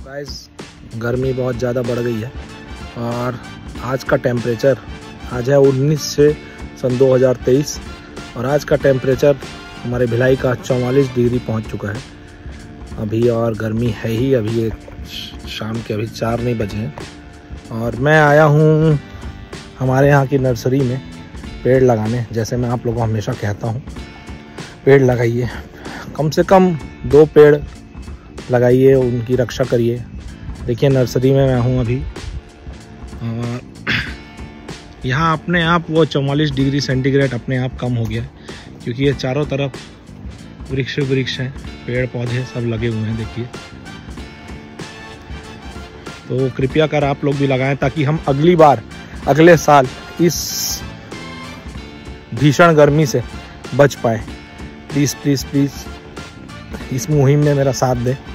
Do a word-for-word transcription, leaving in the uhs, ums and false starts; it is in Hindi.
गाइस गर्मी बहुत ज़्यादा बढ़ गई है और आज का टेम्परेचर आज है उन्नीस से सन दो हज़ार तेईस और आज का टेम्परेचर हमारे भिलाई का चौवालीस डिग्री पहुंच चुका है अभी। और गर्मी है ही, अभी ये शाम के अभी चार नहीं बजे हैं और मैं आया हूँ हमारे यहाँ की नर्सरी में पेड़ लगाने। जैसे मैं आप लोगों को हमेशा कहता हूँ, पेड़ लगाइए, कम से कम दो पेड़ लगाइए, उनकी रक्षा करिए। देखिए नर्सरी में मैं हूँ अभी और यहाँ अपने आप वो चौवालीस डिग्री सेंटीग्रेड अपने आप कम हो गया क्योंकि ये चारों तरफ वृक्ष वृक्ष हैं, पेड़ पौधे सब लगे हुए हैं। देखिए, तो कृपया कर आप लोग भी लगाएं ताकि हम अगली बार अगले साल इस भीषण गर्मी से बच पाए। प्लीज़ प्लीज़ प्लीज़ इस मुहिम में मेरा साथ दें।